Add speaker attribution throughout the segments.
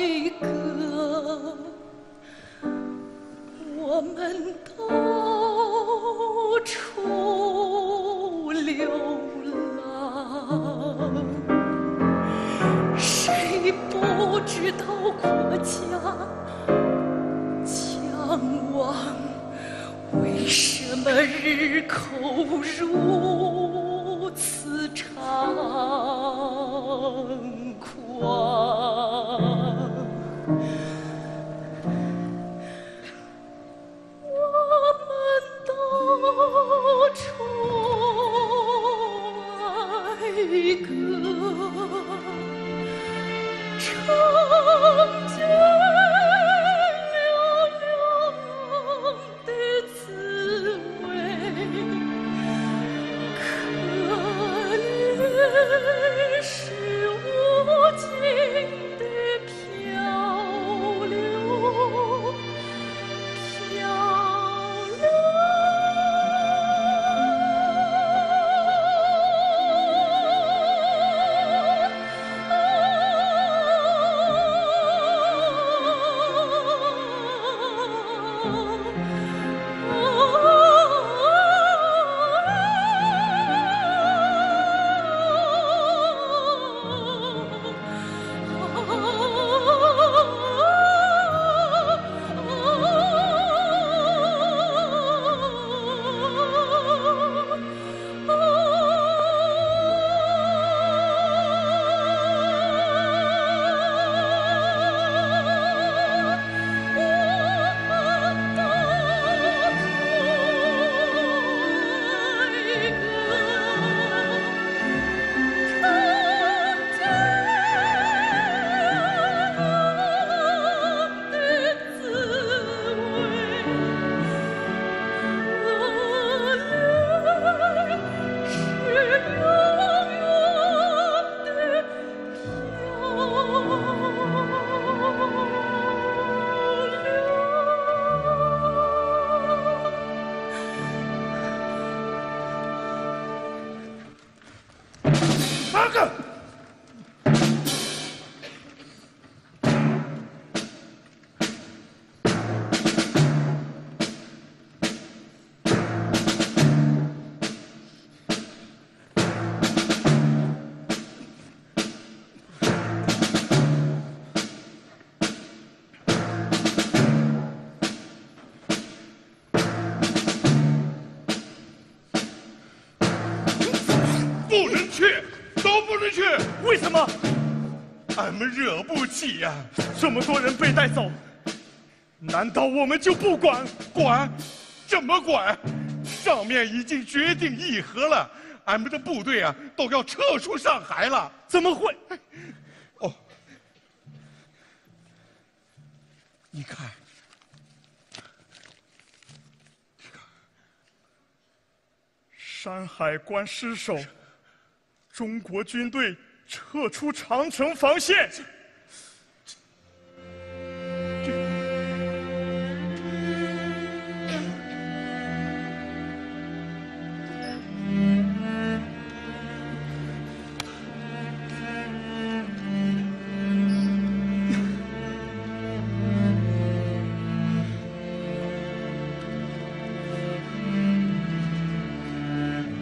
Speaker 1: 歌，我们都出流浪，谁不知道国家将亡？为什么日寇如此猖狂？我们都出哀歌，成就流浪的滋味，可怜是无尽的漂流，漂流。
Speaker 2: 为什么？
Speaker 3: 俺们惹不起呀！
Speaker 2: 这么多人被带走，难道我们就不管？
Speaker 3: 管？怎么管？上面已经决定议和了，俺们的部队啊都要撤出上海了。
Speaker 2: 怎么会？
Speaker 3: 哦，你看，
Speaker 2: 山海关失守，中国军队撤出长城防线。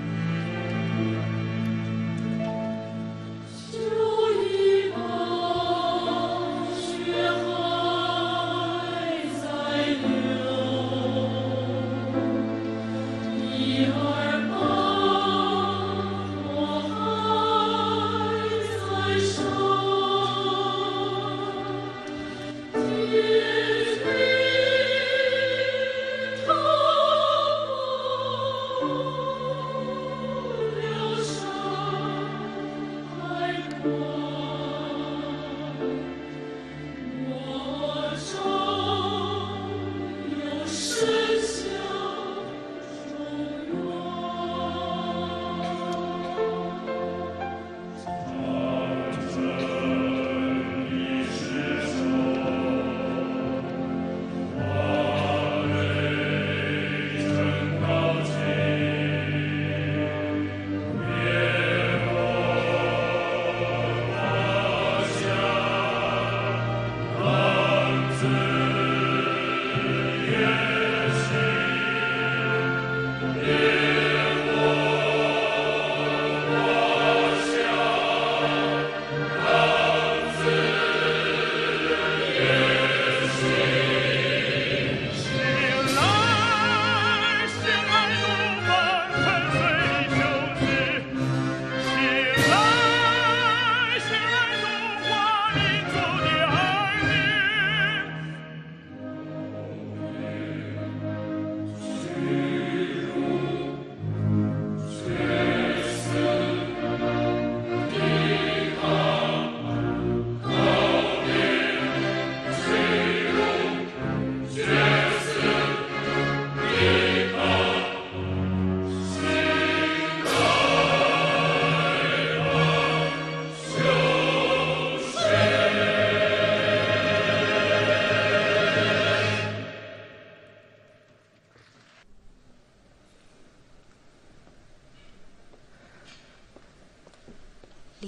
Speaker 1: 酒一把。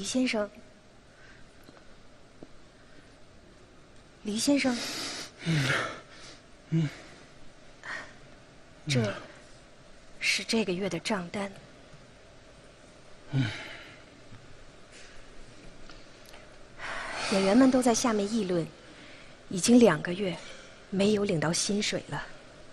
Speaker 4: 黎先生，黎先生，这是这个月的账单。演员们都在下面议论，已经2个月没有领到薪水了。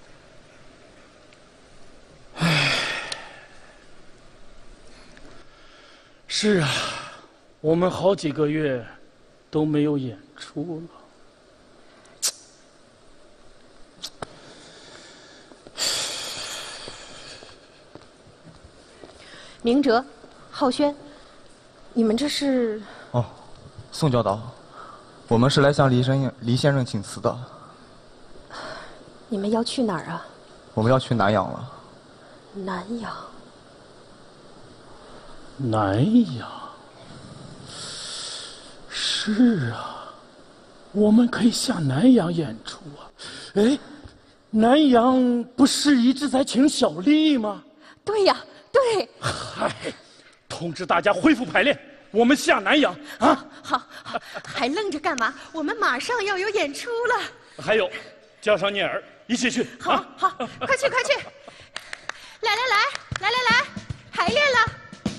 Speaker 5: 是啊，我们好几个月都没有演出了。
Speaker 4: 明哲、浩轩，你们这是？
Speaker 6: 哦，宋教导，我们是来向黎先生请辞的。
Speaker 4: 你们要去哪儿啊？
Speaker 6: 我们要去南阳了。
Speaker 4: 南阳。
Speaker 5: 南阳。是啊，我们可以下南阳演出啊。哎，南阳不是一直在请小丽吗？
Speaker 4: 对呀，对。
Speaker 5: 嗨，通知大家恢复排练，我们下南阳啊！
Speaker 4: 好，还愣着干嘛？我们马上要有演出了。
Speaker 5: 还有，叫上聂儿一起去。
Speaker 4: 好，快去！来，排练了。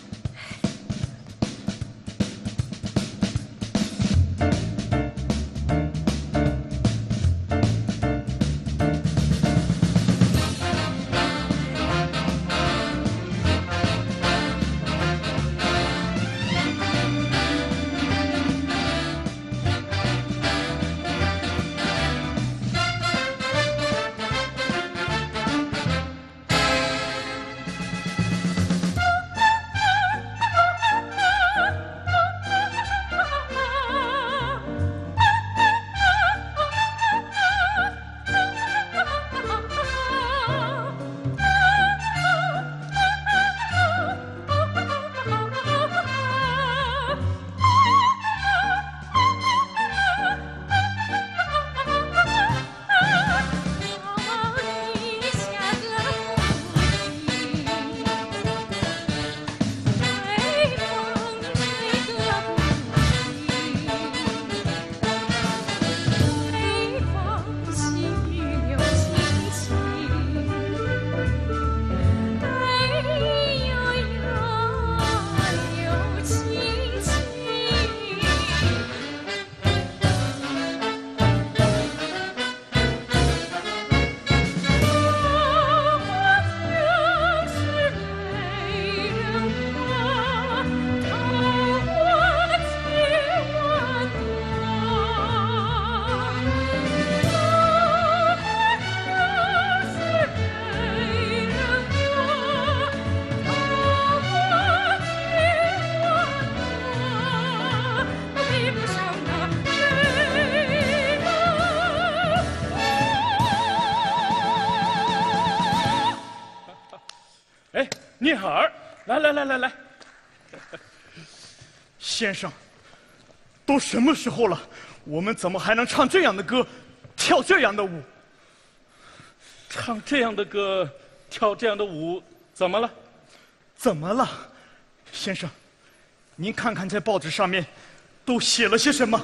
Speaker 5: 聂儿，来，
Speaker 2: 先生，都什么时候了，我们怎么还能唱这样的歌，跳这样的舞？
Speaker 5: 唱这样的歌，跳这样的舞，怎么了？
Speaker 2: 怎么了，先生？您看看在报纸上面都写了些什么？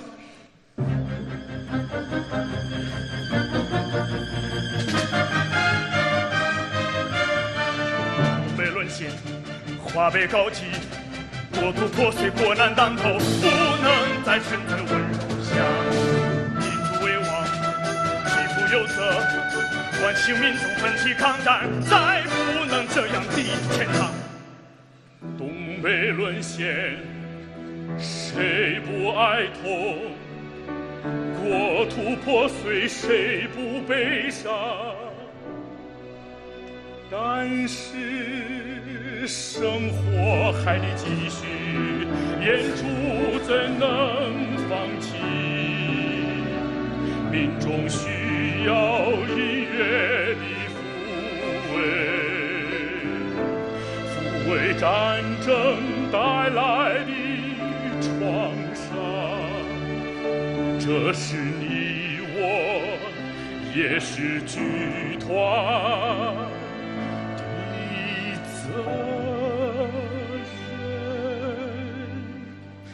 Speaker 2: 北沦陷，华北高级，国土破碎，国难当头，不能再身在温柔乡。民主为王，匹夫有责，唤醒民众奋起抗战，再不能这样地天堂。东北沦陷，谁不哀痛？国土破碎，谁不悲伤？但是生活还得继续，演出怎能放弃？民众需要音乐的抚慰战争带来的创伤。这是你我，也是剧团责任。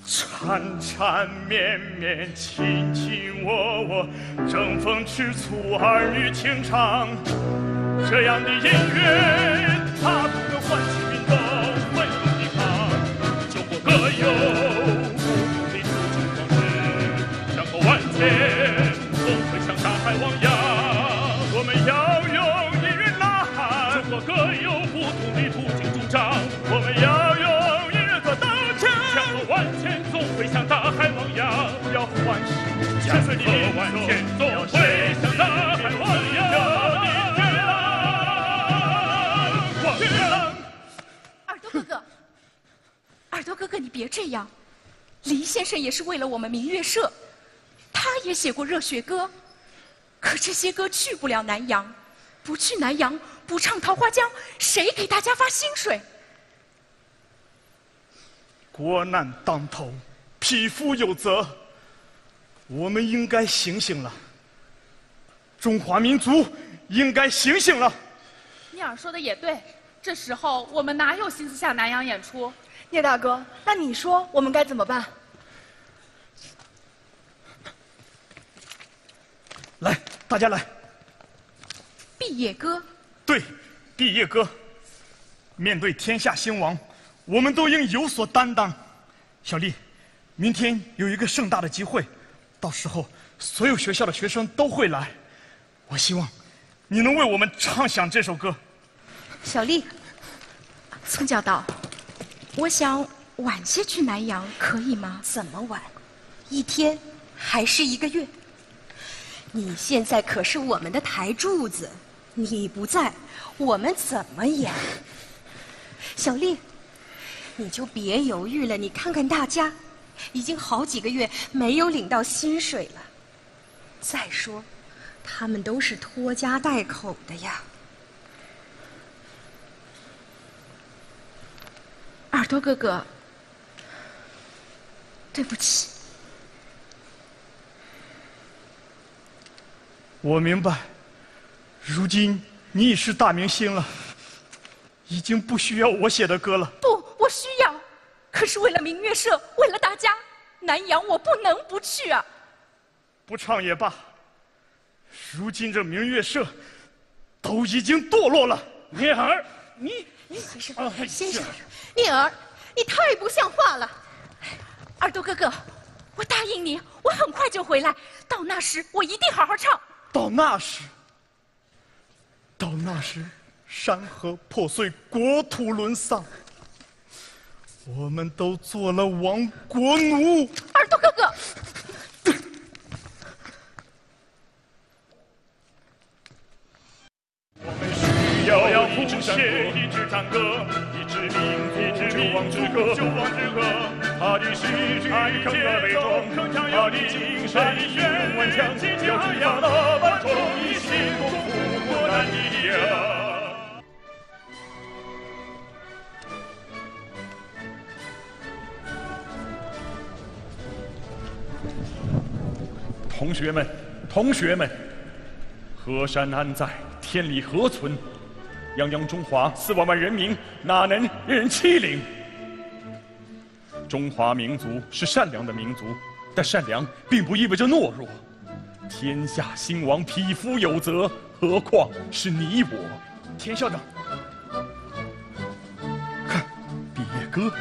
Speaker 2: 缠缠绵绵，卿卿我我，争风吃醋，儿女情长。这样的音乐，它不能唤起民众奋勇抵抗。救国歌有不同的处境方式，山河万千，总会向大海汪洋。我们要用音乐呐喊，救国歌有不同的途径主张。我们要用音乐做刀枪，山河万千，总会向大海汪洋。要唤醒江河万千，总会向大海汪洋。
Speaker 4: 耳朵哥哥，你别这样。黎先生也是为了我们明月社，他也写过热血歌，可这些歌去不了南洋，不去南洋，不唱桃花江，谁给大家发薪水？
Speaker 2: 国难当头，匹夫有责，我们应该醒醒了。中华民族应该醒醒了。
Speaker 1: 聂耳说的也对，这时候我们哪有心思下南洋演出？
Speaker 7: 聂大哥，那你说我们该怎么办？
Speaker 2: 来，大家来。
Speaker 4: 毕业歌。
Speaker 2: 对，毕业歌。面对天下兴亡，我们都应有所担当。小丽，明天有一个盛大的集会，到时候所有学校的学生都会来。我希望你能为我们唱响这首歌。
Speaker 4: 小丽，宋教导，我想晚些去南洋，可以吗？
Speaker 8: 怎么晚？1天还是1个月？你现在可是我们的台柱子，你不在，我们怎么演？小丽，你就别犹豫了，你看看大家，已经好几个月没有领到薪水了。再说，他们都是拖家带口的呀。
Speaker 4: 耳朵哥哥，对不起。
Speaker 2: 我明白，如今你已是大明星了，已经不需要我写的歌了。
Speaker 4: 不，我需要。可是为了明月社，为了大家，南洋我不能不去啊。
Speaker 2: 不唱也罢，如今这明月社都已经堕落了。聂儿，你
Speaker 8: 先生，聂儿，你太不像话了。
Speaker 4: 耳朵哥哥，我答应你，我很快就回来，到那时我一定好好唱。
Speaker 2: 到那时，山河破碎，国土沦丧，我们都做了亡国奴。
Speaker 4: 耳朵哥哥。
Speaker 2: 我们需要谱写一支战歌，一支民族救亡之歌。他的诗句铿锵悲壮，他的精神义勇顽强，要激发那万众一心共赴国难的力量。同学们，河山安在？天理何存？泱泱中华4万万人民，哪能任人欺凌？中华民族是善良的民族，但善良并不意味着懦弱。天下兴亡，匹夫有责，何况是你我？田校长，看毕业歌，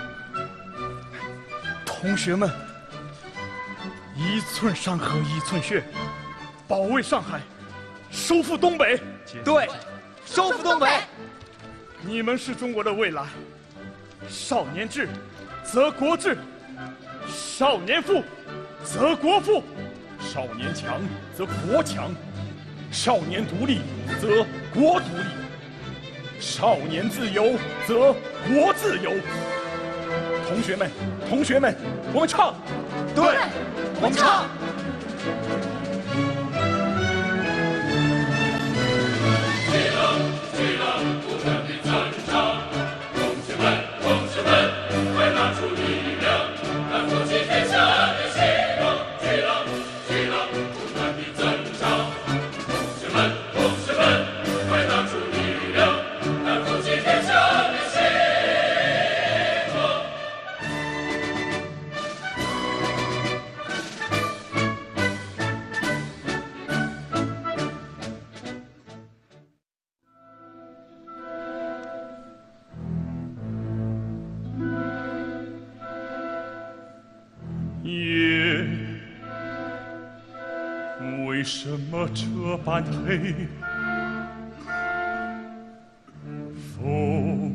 Speaker 2: 同学们，一寸山河一寸血，保卫上海，收复东北。
Speaker 6: 对，收复东北。
Speaker 2: 你们是中国的未来。少年智，则国智；少年富，则国富；少年强，则国强；少年独立，则国独立；少年自由，则国自由。同学们，我们唱。
Speaker 6: 对，我们唱。
Speaker 2: 什么这般黑？风，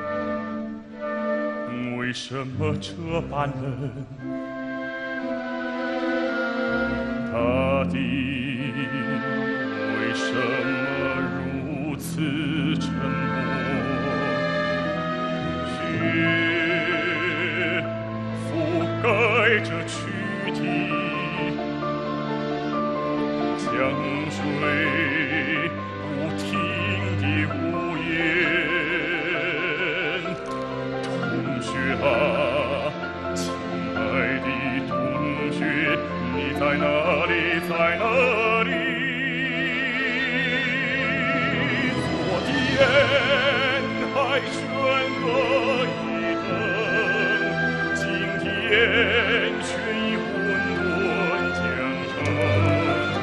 Speaker 2: 为什么这般冷？大地，为什么如此沉默？雪覆盖着躯体。 江水不停地呜咽，同学啊，亲爱的同学，你在哪里？在哪里？昨天还喧歌一等，今天却已混沌江城。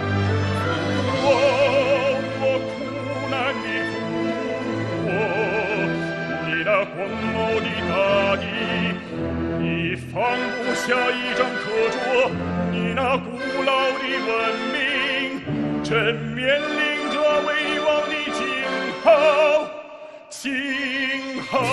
Speaker 2: 广袤的大地，你放不下一张课桌，你那古老的文明，正面临着危亡的今后，今后。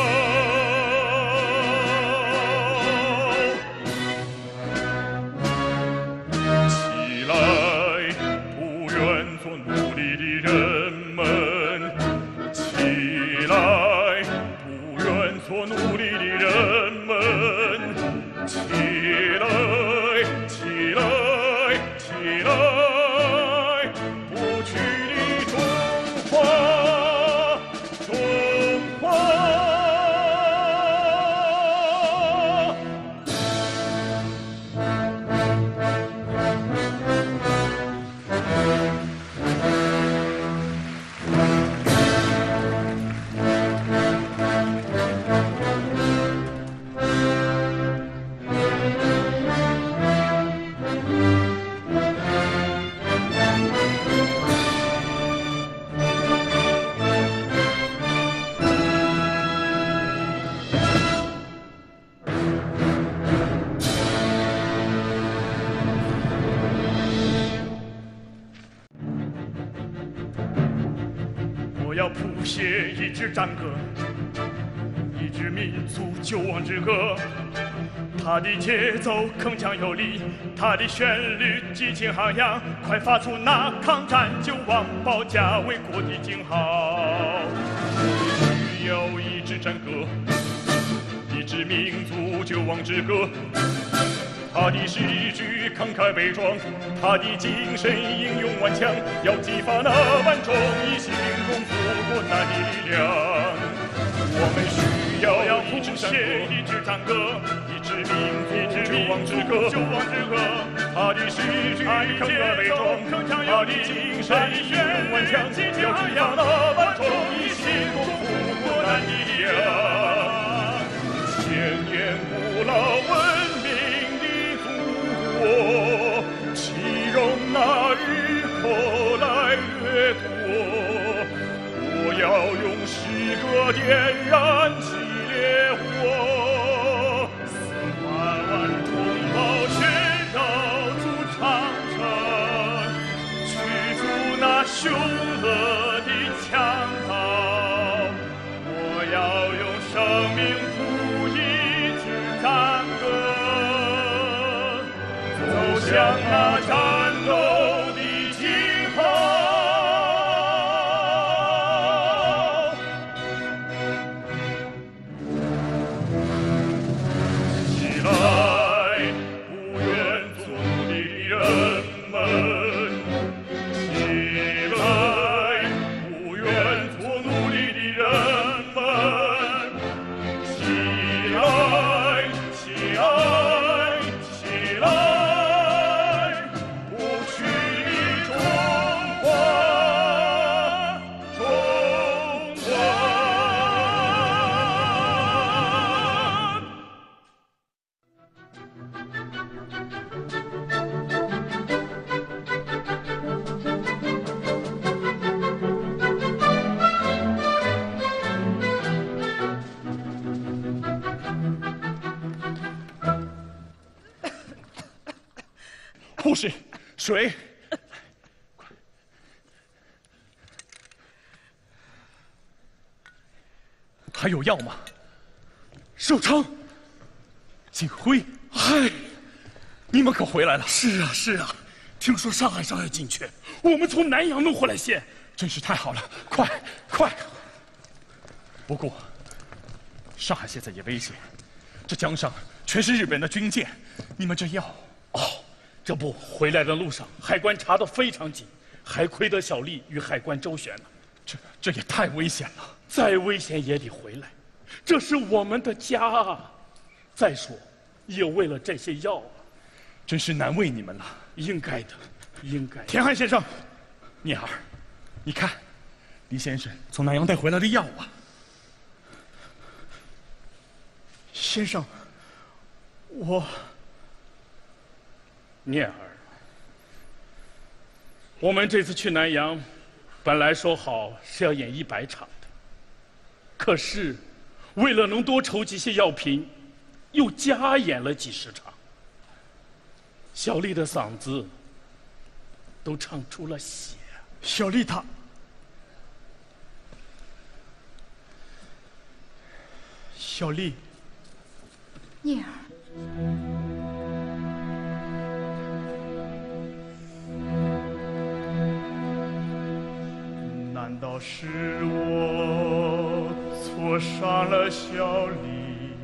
Speaker 2: 起来，不愿做奴隶的人们，起来。 做奴隶的人们，起来，起来，起来！不屈的中华，中华！我要谱写一支战歌，一支民族救亡之歌。它的节奏铿锵有力，它的旋律激情昂扬，快发出那抗战救亡、保家卫国的警号！需要一支战歌，一支民族救亡之歌。 他的诗句慷慨悲壮，他的精神英勇顽强，要激发那万众一心共赴国难的力量。我们需要一支战歌，一支民族救亡之歌，救亡之歌。他的诗句慷慨悲壮，他的精神英勇顽强，要激发那万众一心共赴国难的力量。千年古老文明。 岂容那日后来掠夺？我要用诗歌点燃起烈火，4万万同胞宣告出长城，驱逐那凶恶的强盗。我要用生命谱一支战歌。 走向那战斗的尽头。起来，不愿做奴隶的人们！起来，不愿做奴隶的人们！起来，起来，起来！ 护士，水。
Speaker 3: 还有药吗？寿昌、景辉，
Speaker 5: 嗨，
Speaker 3: 你们可回来了？
Speaker 5: 是啊是啊，听说上海商要进缺，我们从南阳弄回来线，
Speaker 3: 真是太好了！快快！不过，上海现在也危险，这江上全是日本的军舰，你们这药……
Speaker 5: 哦，这不回来的路上，海关查得非常紧，还亏得小丽与海关周旋了。
Speaker 3: 这也太危险了！
Speaker 5: 再危险也得回来，这是我们的家啊！再说，也为了这些药啊，
Speaker 3: 真是难为你们了。
Speaker 5: 应该的，应该的。
Speaker 3: 田汉先生，聂儿，你看，黎先生从南阳带回来的药啊。
Speaker 5: 先生，聂儿，我们这次去南阳，本来说好是要演100场的，可是为了能多筹集些药品，又加演了几十场。小丽的嗓子都唱出了血。
Speaker 3: 小丽她，小丽，
Speaker 4: 聂儿，
Speaker 2: 难道是我错杀了小丽？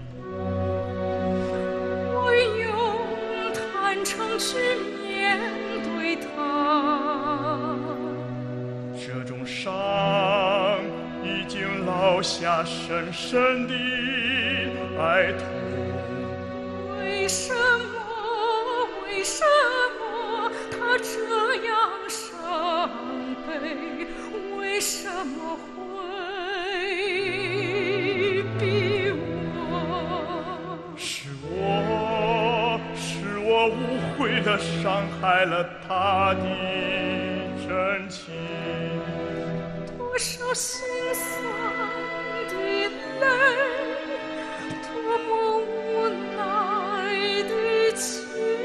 Speaker 4: 我用坦诚去面对她，
Speaker 2: 这种伤已经烙下深深的哀痛。
Speaker 4: 为什么她这样伤悲？为什么会逼我？
Speaker 2: 是我误会了，伤害了他的真情。
Speaker 4: 多少心酸的泪，多么无奈的情。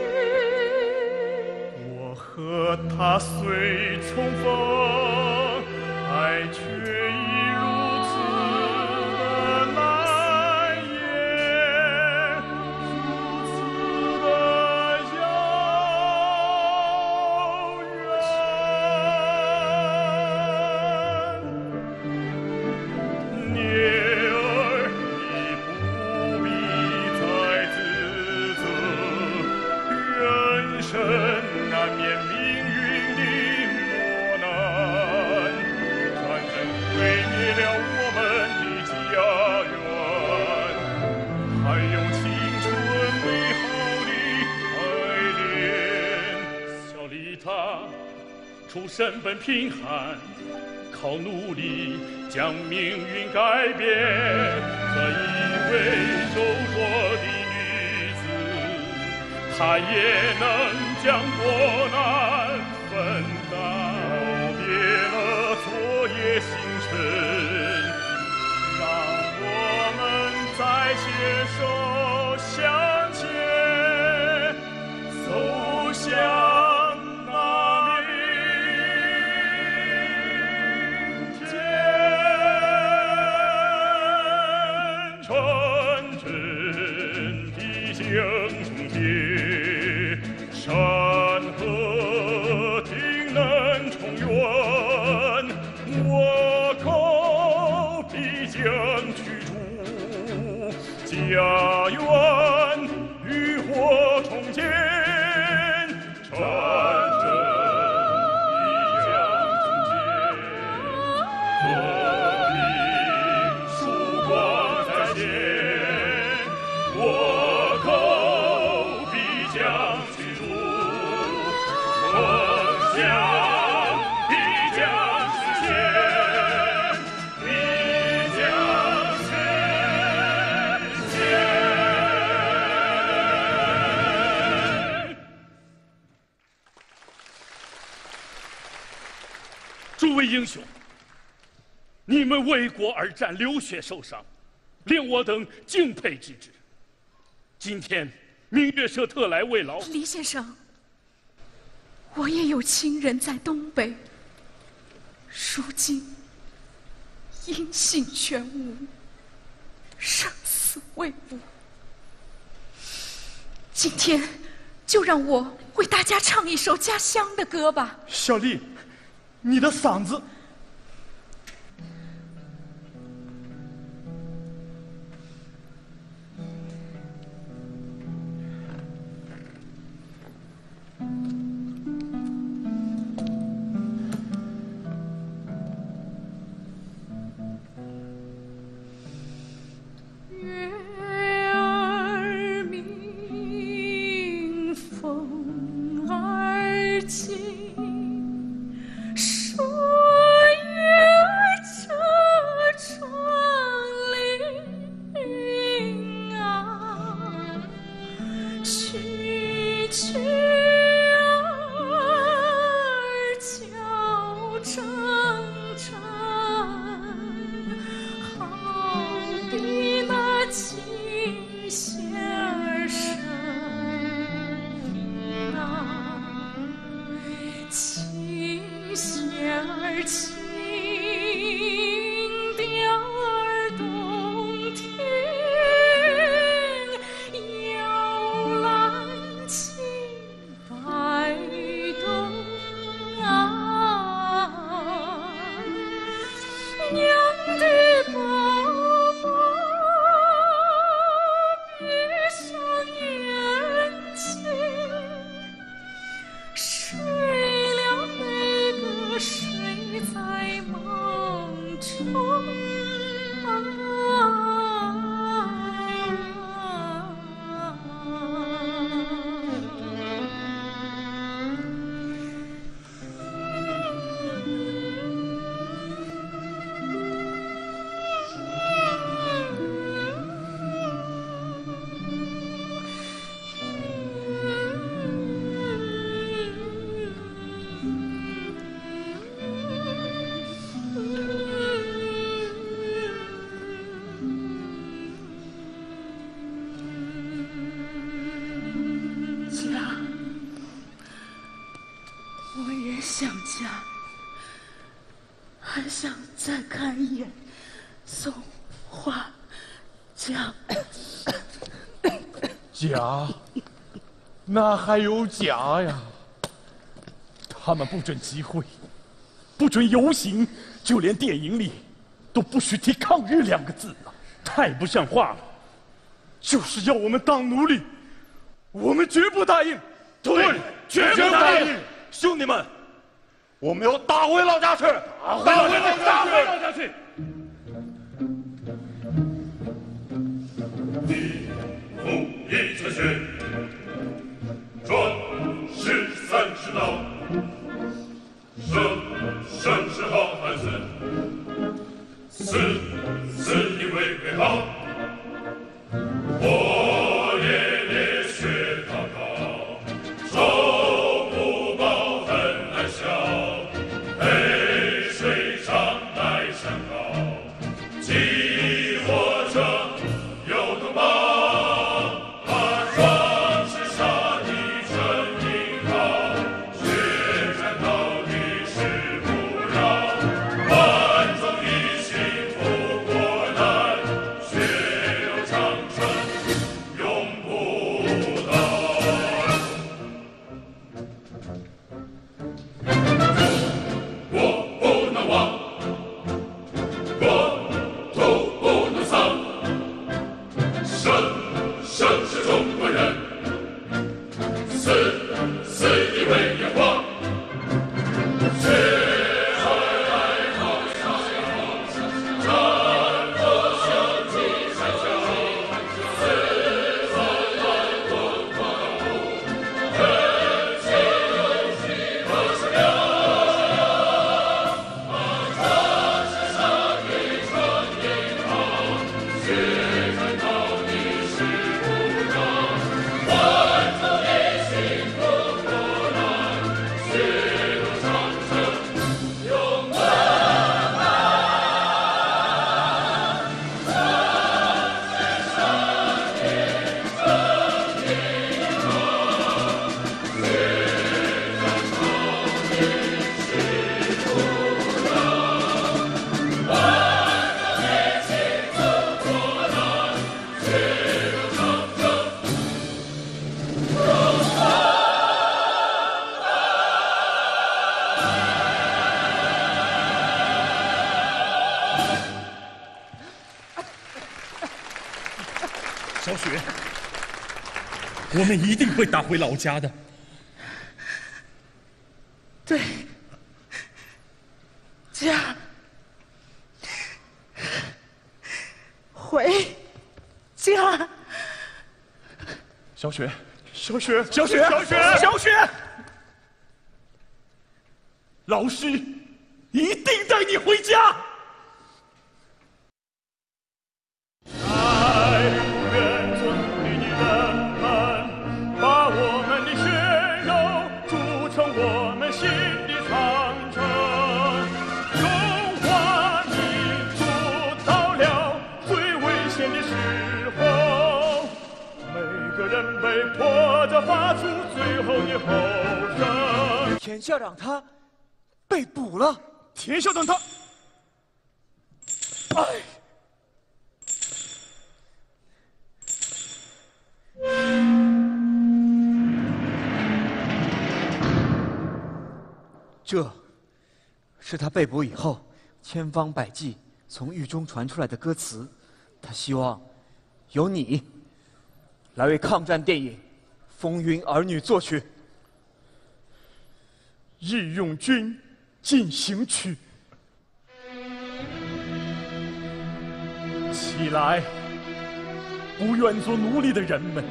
Speaker 2: 我和他虽重逢，爱却已如此的难言，如此的遥远。聂儿，你不必再自责，人生难免命运的磨难，战争毁灭了我们的家园，还用青春美好的爱恋。
Speaker 5: 小丽她出身本贫寒，靠努力将命运改变。这一位柔弱的女子，她也能将国难分担。
Speaker 2: 告别了昨夜星辰，让我们再携手向前，走向那明天。纯真的境界，山河定能重圆，倭寇必将驱逐，家园与我重建。战争必将终结，和平曙光在前，倭寇必将驱逐，梦想必将实现，必将实现。
Speaker 5: 诸位英雄，你们为国而战，流血受伤，令我等敬佩之至。今天明月社特来慰劳。
Speaker 4: 黎先生，我也有亲人在东北，如今音信全无， 生死未卜。今天就让我为大家唱一首家乡的歌吧。
Speaker 2: 小丽，你的嗓子。
Speaker 4: 想家，还想再看一眼松花江。
Speaker 3: 家，哪还有家呀？他们不准集会，不准游行，就连电影里都不许提抗日两个字了，
Speaker 2: 太不像话了！就是要我们当奴隶，我们绝不答应。
Speaker 3: 对，绝不答应！
Speaker 2: 兄弟们，我们要打回老家去！打回老家去！
Speaker 5: 地父一拳血，转世30刀，生是好汉子，死因为好。我也烈血滔滔，仇不报恨难消，泪水长来山高，激活着有同胞，把壮士杀敌成英豪，血战到底誓不饶，万众一心富国难，血流长城永不倒。国不能亡，国土不能丧，生是中国人，死因为炎黄。血海浩浩，战火响尽山丘，四方万国光复，人间有喜和善良。把战士杀敌成英豪，血战到底誓不饶，万众一心。
Speaker 3: 我们一定会打回老家的。
Speaker 7: 对，家，回家。
Speaker 3: 小雪，
Speaker 2: 小雪，
Speaker 3: 小雪，
Speaker 2: 小雪，
Speaker 3: 小雪，老师一定带你回家。
Speaker 2: 爱不愿做奴隶的人们，把我们的血肉筑成我们心的长城。中华民族到了最危险的时候，每个人被迫着发出最后的吼声。
Speaker 9: 田校长他被捕了。
Speaker 3: 田校长他，哎。
Speaker 9: 这是他被捕以后千方百计从狱中传出来的歌词，他希望由你来为抗战电影《风云儿女》作曲。
Speaker 3: 义勇军进行曲，起来，不愿做奴隶的人们，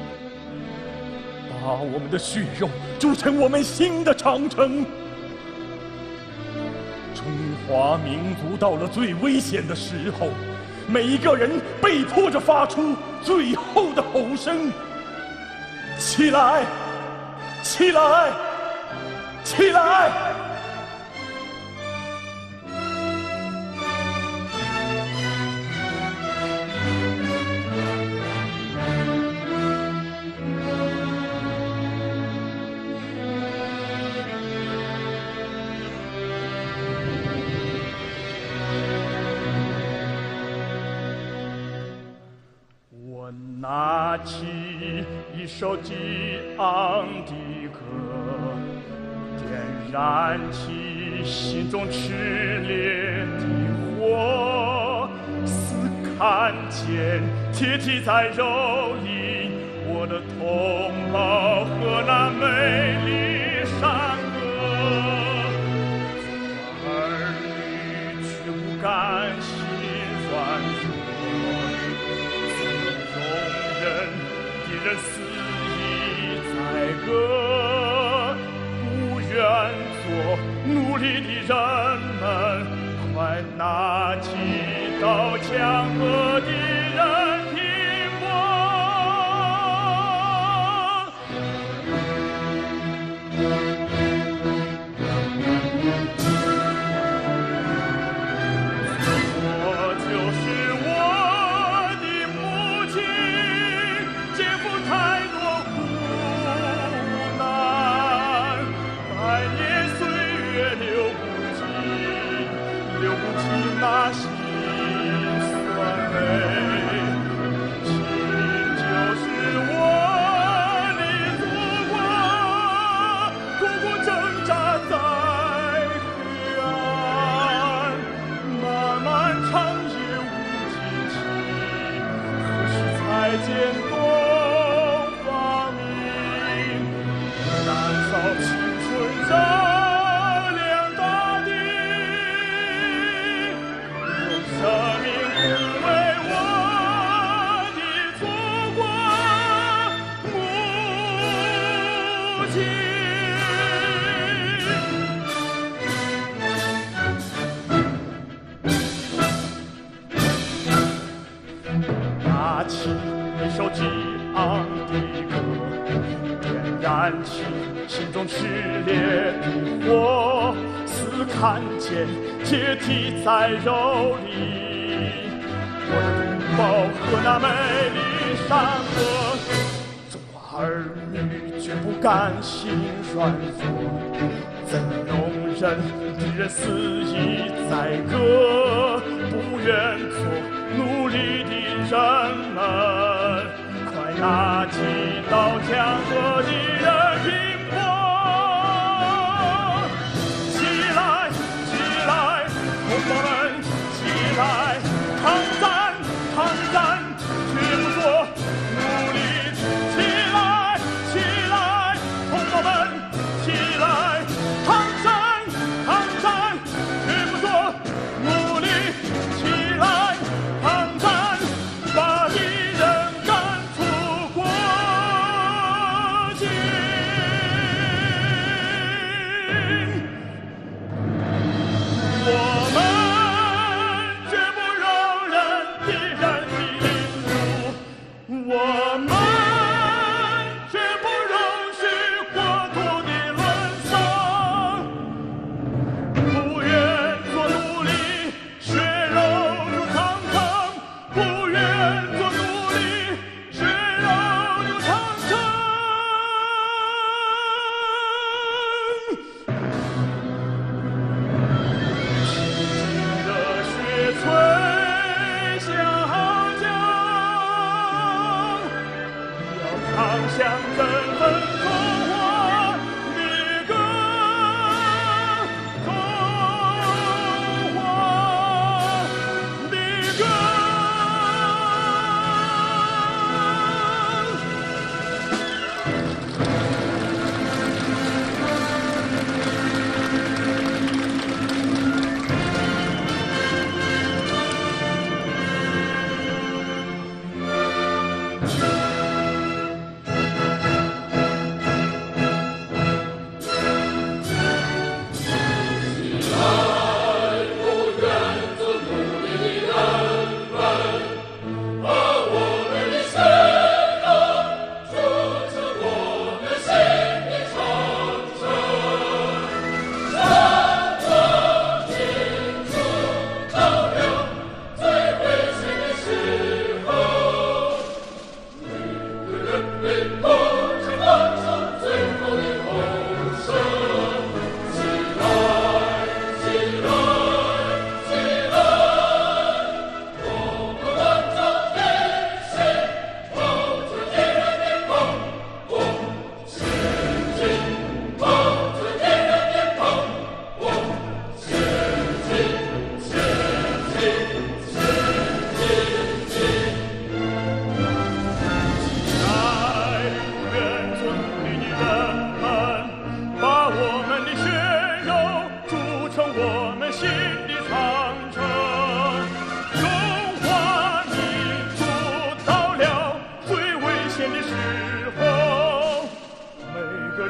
Speaker 3: 把我们的血肉筑成我们新的长城。中华民族到了最危险的时候，每一个人被迫着发出最后的吼声：起来，起来，起来！
Speaker 2: 我拿起一首激昂的歌，点燃起心中炽烈的火，似看见铁蹄在蹂躏我的同胞和那美丽山河。儿女却不甘心软弱，敌人肆意宰割，不愿做奴隶的人们，快拿起刀枪和敌人拼搏！我就是我的母亲，肩负太多苦难，百年岁月流不尽那辛酸泪。母亲就是我的祖国，祖国挣扎在黑暗，漫漫长夜无尽期，何时才见东方明？燃烧青春照亮大地，用生命护卫我的祖国母亲。拿起一首激昂的歌，点燃起心中炽烈的火，似看见铁蹄在蹂躏我的同胞和那美丽山河。中华儿女绝不甘心软弱，怎容忍敌人肆意宰割？不愿做奴隶的人们，快拿起刀枪和敌人拼搏！起来，起来，同胞们，起来，抗战，抗战，绝不做奴隶！起来！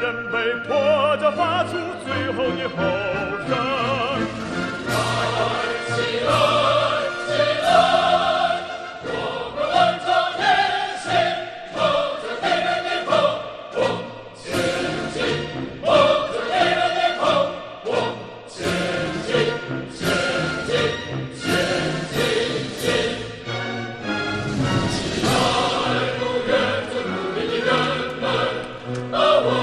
Speaker 2: 人被迫着发出最后的吼声。起来，起来，我们顽强前行，冒着敌人的头，我前进，冒着敌人的头，我前进，前进，前进，前进。起来，不愿做奴隶的人们，把我